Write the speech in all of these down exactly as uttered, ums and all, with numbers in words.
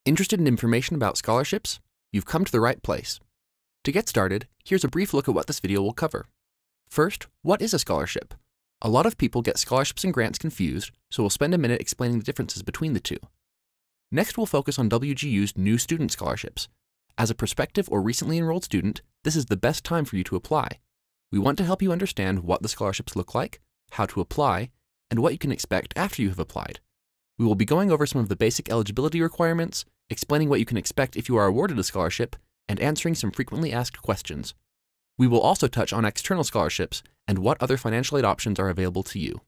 Interested in information about scholarships? You've come to the right place. To get started, here's a brief look at what this video will cover. First, what is a scholarship? A lot of people get scholarships and grants confused, so we'll spend a minute explaining the differences between the two. Next, we'll focus on W G U's new student scholarships. As a prospective or recently enrolled student, this is the best time for you to apply. We want to help you understand what the scholarships look like, how to apply, and what you can expect after you have applied. We will be going over some of the basic eligibility requirements, explaining what you can expect if you are awarded a scholarship, and answering some frequently asked questions. We will also touch on external scholarships and what other financial aid options are available to you.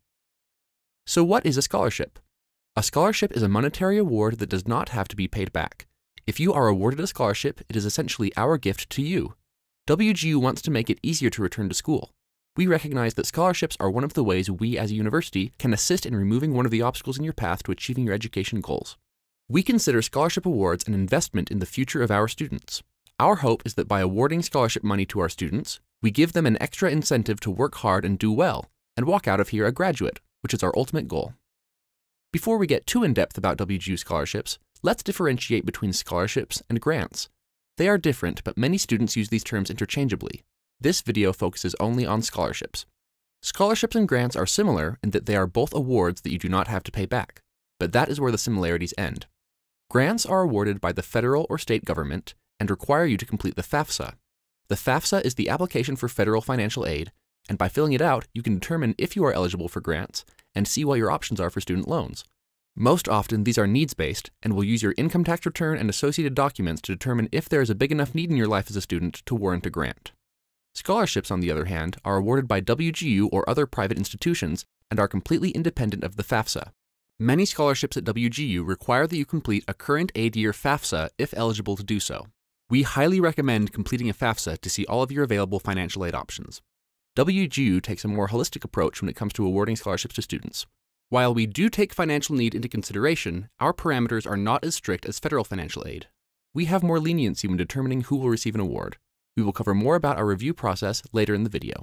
So what is a scholarship? A scholarship is a monetary award that does not have to be paid back. If you are awarded a scholarship, it is essentially our gift to you. W G U wants to make it easier to return to school. We recognize that scholarships are one of the ways we as a university can assist in removing one of the obstacles in your path to achieving your education goals. We consider scholarship awards an investment in the future of our students. Our hope is that by awarding scholarship money to our students, we give them an extra incentive to work hard and do well, and walk out of here a graduate, which is our ultimate goal. Before we get too in-depth about W G U scholarships, let's differentiate between scholarships and grants. They are different, but many students use these terms interchangeably. This video focuses only on scholarships. Scholarships and grants are similar in that they are both awards that you do not have to pay back, but that is where the similarities end. Grants are awarded by the federal or state government and require you to complete the FAFSA. The FAFSA is the application for federal financial aid, and by filling it out, you can determine if you are eligible for grants and see what your options are for student loans. Most often, these are needs-based and will use your income tax return and associated documents to determine if there is a big enough need in your life as a student to warrant a grant. Scholarships, on the other hand, are awarded by W G U or other private institutions and are completely independent of the FAFSA. Many scholarships at W G U require that you complete a current aid year FAFSA if eligible to do so. We highly recommend completing a FAFSA to see all of your available financial aid options. W G U takes a more holistic approach when it comes to awarding scholarships to students. While we do take financial need into consideration, our parameters are not as strict as federal financial aid. We have more leniency when determining who will receive an award. We will cover more about our review process later in the video.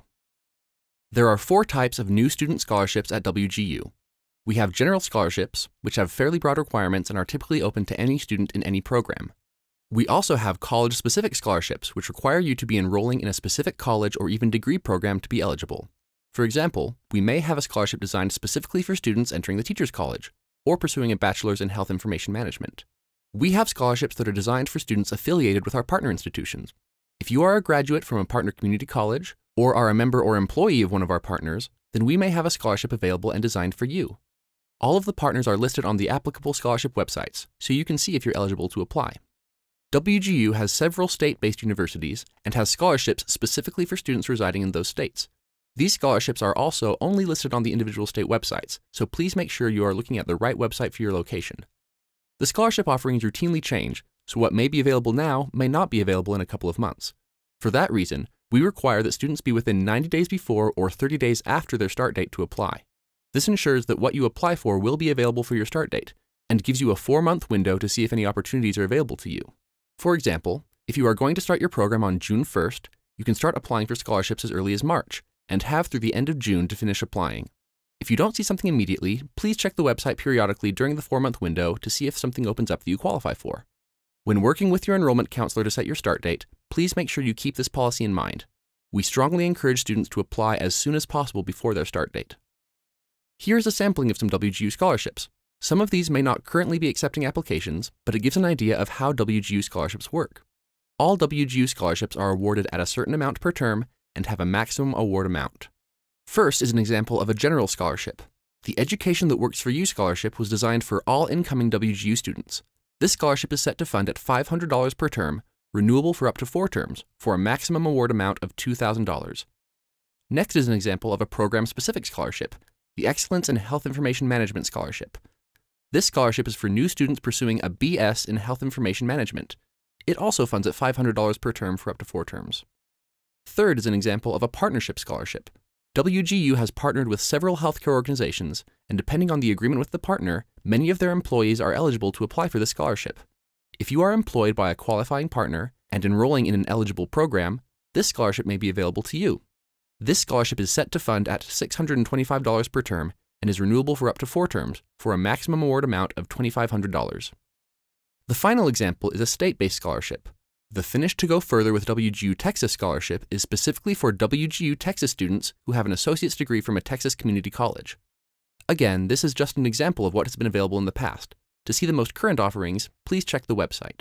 There are four types of new student scholarships at W G U. We have general scholarships, which have fairly broad requirements and are typically open to any student in any program. We also have college-specific scholarships, which require you to be enrolling in a specific college or even degree program to be eligible. For example, we may have a scholarship designed specifically for students entering the Teachers College, or pursuing a bachelor's in health information management. We have scholarships that are designed for students affiliated with our partner institutions. If you are a graduate from a partner community college, or are a member or employee of one of our partners, then we may have a scholarship available and designed for you. All of the partners are listed on the applicable scholarship websites, so you can see if you're eligible to apply. W G U has several state-based universities and has scholarships specifically for students residing in those states. These scholarships are also only listed on the individual state websites, so please make sure you are looking at the right website for your location. The scholarship offerings routinely change, so what may be available now may not be available in a couple of months. For that reason, we require that students be within ninety days before or thirty days after their start date to apply. This ensures that what you apply for will be available for your start date, and gives you a four-month window to see if any opportunities are available to you. For example, if you are going to start your program on June first, you can start applying for scholarships as early as March, and have through the end of June to finish applying. If you don't see something immediately, please check the website periodically during the four-month window to see if something opens up that you qualify for. When working with your enrollment counselor to set your start date, please make sure you keep this policy in mind. We strongly encourage students to apply as soon as possible before their start date. Here's a sampling of some W G U scholarships. Some of these may not currently be accepting applications, but it gives an idea of how W G U scholarships work. All W G U scholarships are awarded at a certain amount per term and have a maximum award amount. First is an example of a general scholarship. The Education That Works For You scholarship was designed for all incoming W G U students. This scholarship is set to fund at five hundred dollars per term, renewable for up to four terms, for a maximum award amount of two thousand dollars. Next is an example of a program-specific scholarship, the Excellence in Health Information Management Scholarship. This scholarship is for new students pursuing a B S in Health Information Management. It also funds at five hundred dollars per term for up to four terms. Third is an example of a partnership scholarship. W G U has partnered with several healthcare organizations, and depending on the agreement with the partner, many of their employees are eligible to apply for this scholarship. If you are employed by a qualifying partner and enrolling in an eligible program, this scholarship may be available to you. This scholarship is set to fund at six hundred twenty-five dollars per term and is renewable for up to four terms for a maximum award amount of two thousand five hundred dollars. The final example is a state-based scholarship. The Finish to Go Further with W G U Texas Scholarship is specifically for W G U Texas students who have an associate's degree from a Texas community college. Again, this is just an example of what has been available in the past. To see the most current offerings, please check the website.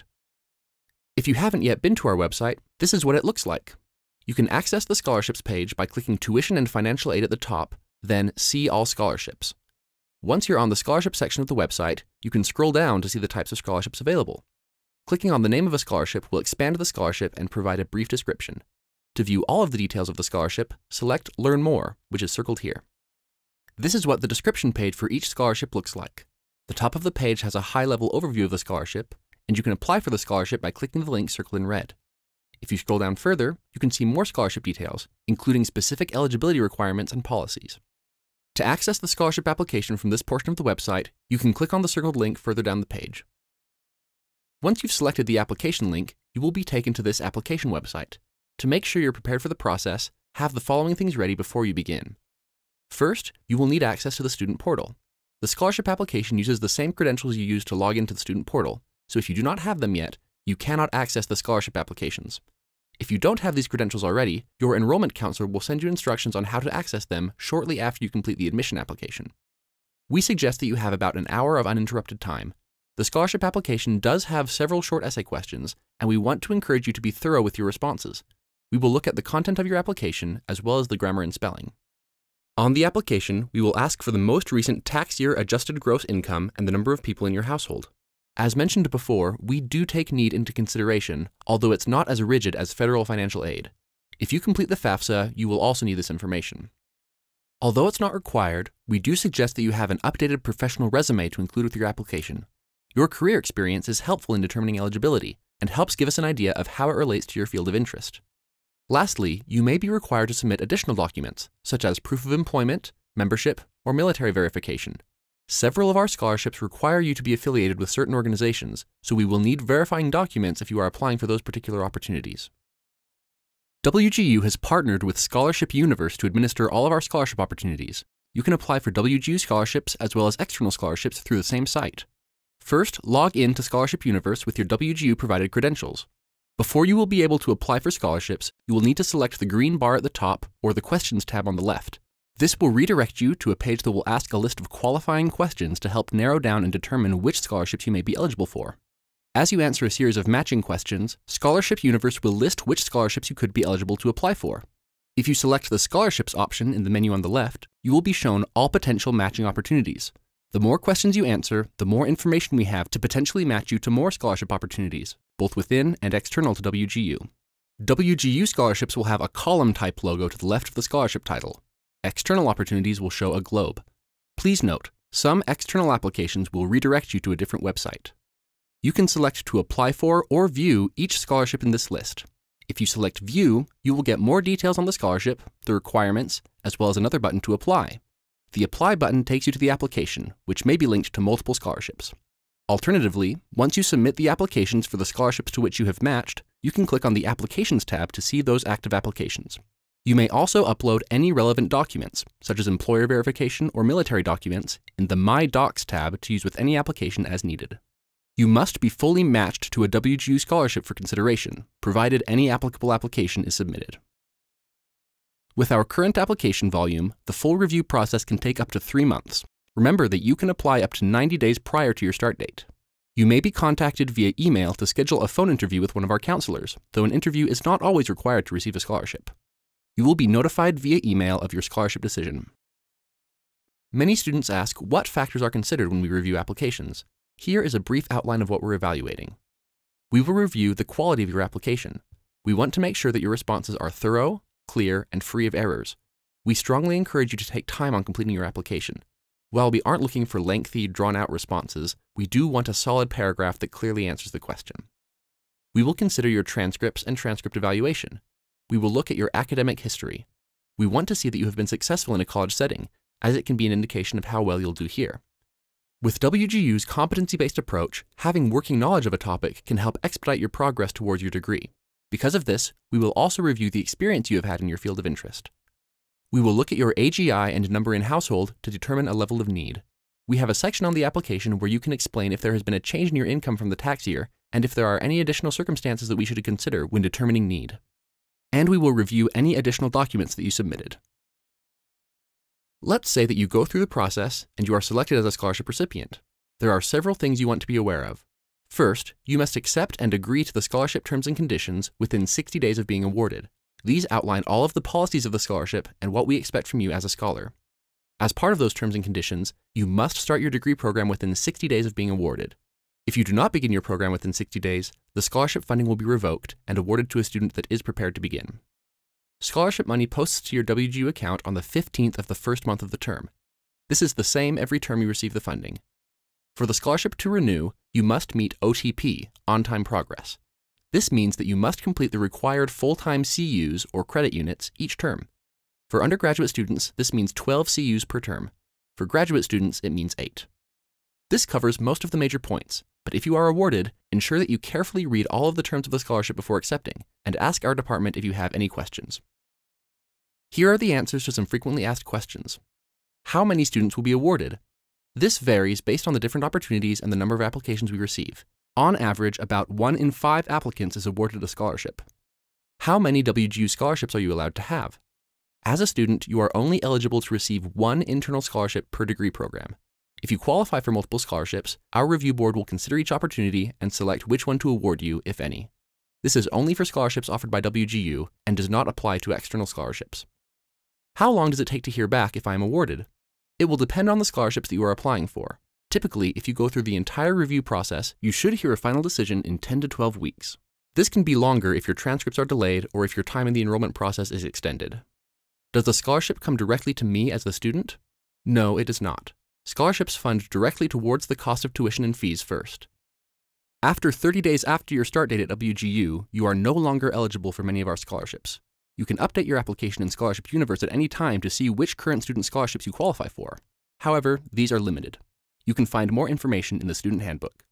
If you haven't yet been to our website, this is what it looks like. You can access the scholarships page by clicking Tuition and Financial Aid at the top, then See All Scholarships. Once you're on the scholarship section of the website, you can scroll down to see the types of scholarships available. Clicking on the name of a scholarship will expand the scholarship and provide a brief description. To view all of the details of the scholarship, select Learn More, which is circled here. This is what the description page for each scholarship looks like. The top of the page has a high-level overview of the scholarship, and you can apply for the scholarship by clicking the link circled in red. If you scroll down further, you can see more scholarship details, including specific eligibility requirements and policies. To access the scholarship application from this portion of the website, you can click on the circled link further down the page. Once you've selected the application link, you will be taken to this application website. To make sure you're prepared for the process, have the following things ready before you begin. First, you will need access to the student portal. The scholarship application uses the same credentials you use to log into the student portal, so if you do not have them yet, you cannot access the scholarship applications. If you don't have these credentials already, your enrollment counselor will send you instructions on how to access them shortly after you complete the admission application. We suggest that you have about an hour of uninterrupted time. The scholarship application does have several short essay questions, and we want to encourage you to be thorough with your responses. We will look at the content of your application as well as the grammar and spelling. On the application, we will ask for the most recent tax year adjusted gross income and the number of people in your household. As mentioned before, we do take need into consideration, although it's not as rigid as federal financial aid. If you complete the FAFSA, you will also need this information. Although it's not required, we do suggest that you have an updated professional resume to include with your application. Your career experience is helpful in determining eligibility and helps give us an idea of how it relates to your field of interest. Lastly, you may be required to submit additional documents, such as proof of employment, membership, or military verification. Several of our scholarships require you to be affiliated with certain organizations, so we will need verifying documents if you are applying for those particular opportunities. W G U has partnered with Scholarship Universe to administer all of our scholarship opportunities. You can apply for W G U scholarships as well as external scholarships through the same site. First, log in to Scholarship Universe with your W G U provided credentials. Before you will be able to apply for scholarships, you will need to select the green bar at the top or the Questions tab on the left. This will redirect you to a page that will ask a list of qualifying questions to help narrow down and determine which scholarships you may be eligible for. As you answer a series of matching questions, Scholarship Universe will list which scholarships you could be eligible to apply for. If you select the Scholarships option in the menu on the left, you will be shown all potential matching opportunities. The more questions you answer, the more information we have to potentially match you to more scholarship opportunities, both within and external to W G U. W G U scholarships will have a column-type logo to the left of the scholarship title. External opportunities will show a globe. Please note, some external applications will redirect you to a different website. You can select to apply for or view each scholarship in this list. If you select View, you will get more details on the scholarship, the requirements, as well as another button to apply. The Apply button takes you to the application, which may be linked to multiple scholarships. Alternatively, once you submit the applications for the scholarships to which you have matched, you can click on the Applications tab to see those active applications. You may also upload any relevant documents, such as employer verification or military documents, in the My Docs tab to use with any application as needed. You must be fully matched to a W G U scholarship for consideration, provided any applicable application is submitted. With our current application volume, the full review process can take up to three months. Remember that you can apply up to ninety days prior to your start date. You may be contacted via email to schedule a phone interview with one of our counselors, though an interview is not always required to receive a scholarship. You will be notified via email of your scholarship decision. Many students ask what factors are considered when we review applications. Here is a brief outline of what we're evaluating. We will review the quality of your application. We want to make sure that your responses are thorough, clear, and free of errors. We strongly encourage you to take time on completing your application. While we aren't looking for lengthy, drawn-out responses, we do want a solid paragraph that clearly answers the question. We will consider your transcripts and transcript evaluation. We will look at your academic history. We want to see that you have been successful in a college setting, as it can be an indication of how well you'll do here. With W G U's competency-based approach, having working knowledge of a topic can help expedite your progress towards your degree. Because of this, we will also review the experience you have had in your field of interest. We will look at your A G I and number in household to determine a level of need. We have a section on the application where you can explain if there has been a change in your income from the tax year and if there are any additional circumstances that we should consider when determining need. And we will review any additional documents that you submitted. Let's say that you go through the process and you are selected as a scholarship recipient. There are several things you want to be aware of. First, you must accept and agree to the scholarship terms and conditions within sixty days of being awarded. These outline all of the policies of the scholarship and what we expect from you as a scholar. As part of those terms and conditions, you must start your degree program within sixty days of being awarded. If you do not begin your program within sixty days, the scholarship funding will be revoked and awarded to a student that is prepared to begin. Scholarship money posts to your W G U account on the fifteenth of the first month of the term. This is the same every term you receive the funding. For the scholarship to renew, you must meet O T P, on-time progress. This means that you must complete the required full-time C Us, or credit units, each term. For undergraduate students, this means twelve C Us per term. For graduate students, it means eight. This covers most of the major points, but if you are awarded, ensure that you carefully read all of the terms of the scholarship before accepting, and ask our department if you have any questions. Here are the answers to some frequently asked questions. How many students will be awarded? This varies based on the different opportunities and the number of applications we receive. On average, about one in five applicants is awarded a scholarship. How many W G U scholarships are you allowed to have? As a student, you are only eligible to receive one internal scholarship per degree program. If you qualify for multiple scholarships, our review board will consider each opportunity and select which one to award you, if any. This is only for scholarships offered by W G U and does not apply to external scholarships. How long does it take to hear back if I am awarded? It will depend on the scholarships that you are applying for. Typically, if you go through the entire review process, you should hear a final decision in ten to twelve weeks. This can be longer if your transcripts are delayed or if your time in the enrollment process is extended. Does the scholarship come directly to me as the student? No, it does not. Scholarships fund directly towards the cost of tuition and fees first. After thirty days after your start date at W G U, you are no longer eligible for many of our scholarships. You can update your application in Scholarship Universe at any time to see which current student scholarships you qualify for. However, these are limited. You can find more information in the Student Handbook.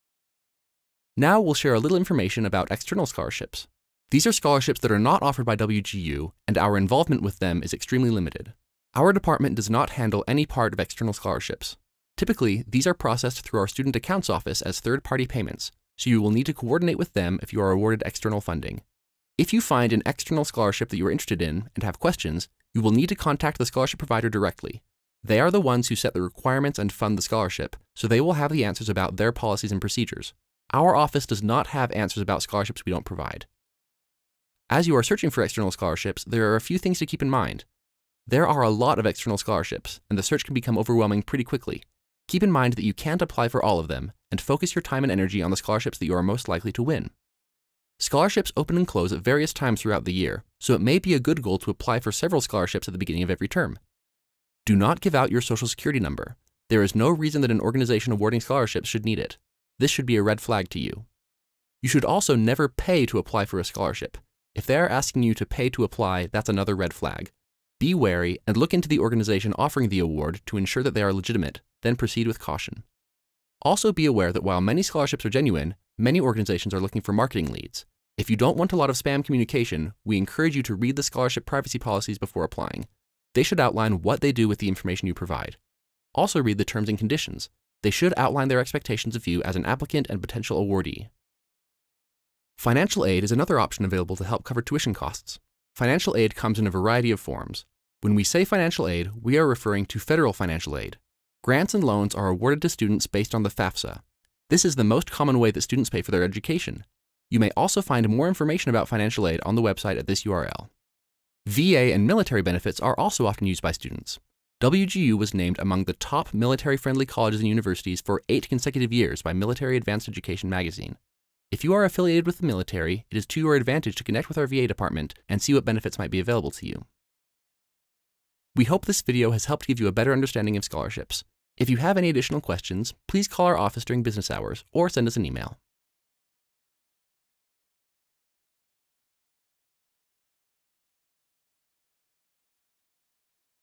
Now we'll share a little information about external scholarships. These are scholarships that are not offered by W G U, and our involvement with them is extremely limited. Our department does not handle any part of external scholarships. Typically, these are processed through our student accounts office as third-party payments, so you will need to coordinate with them if you are awarded external funding. If you find an external scholarship that you are interested in and have questions, you will need to contact the scholarship provider directly. They are the ones who set the requirements and fund the scholarship, so they will have the answers about their policies and procedures. Our office does not have answers about scholarships we don't provide. As you are searching for external scholarships, there are a few things to keep in mind. There are a lot of external scholarships, and the search can become overwhelming pretty quickly. Keep in mind that you can't apply for all of them, and focus your time and energy on the scholarships that you are most likely to win. Scholarships open and close at various times throughout the year, so it may be a good goal to apply for several scholarships at the beginning of every term. Do not give out your social security number. There is no reason that an organization awarding scholarships should need it. This should be a red flag to you. You should also never pay to apply for a scholarship. If they are asking you to pay to apply, that's another red flag. Be wary and look into the organization offering the award to ensure that they are legitimate, then proceed with caution. Also be aware that while many scholarships are genuine, many organizations are looking for marketing leads. If you don't want a lot of spam communication, we encourage you to read the scholarship privacy policies before applying. They should outline what they do with the information you provide. Also read the terms and conditions. They should outline their expectations of you as an applicant and potential awardee. Financial aid is another option available to help cover tuition costs. Financial aid comes in a variety of forms. When we say financial aid, we are referring to federal financial aid. Grants and loans are awarded to students based on the FAFSA. This is the most common way that students pay for their education. You may also find more information about financial aid on the website at this U R L. V A and military benefits are also often used by students. W G U was named among the top military-friendly colleges and universities for eight consecutive years by Military Advanced Education magazine. If you are affiliated with the military, it is to your advantage to connect with our V A department and see what benefits might be available to you. We hope this video has helped give you a better understanding of scholarships. If you have any additional questions, please call our office during business hours or send us an email.